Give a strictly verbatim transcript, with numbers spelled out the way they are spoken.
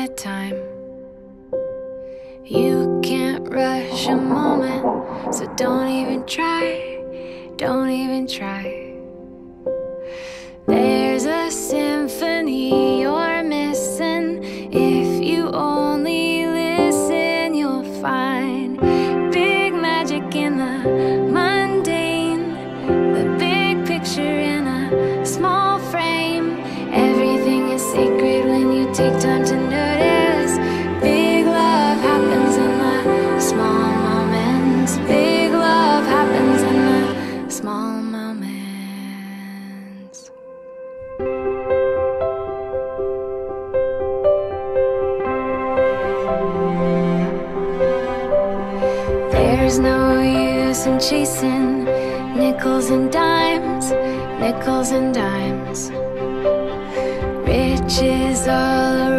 at a time. You can't rush a moment, so don't even try, don't even try. There's a symphony you're missing. If you only listen, you'll find big magic in the mundane, the big picture in a small frame. Everything is sacred when you take time to notice. Big love happens in the small moments. Big love happens in the small moments. There's no use in chasing nickels and dimes, nickels and dimes. Riches all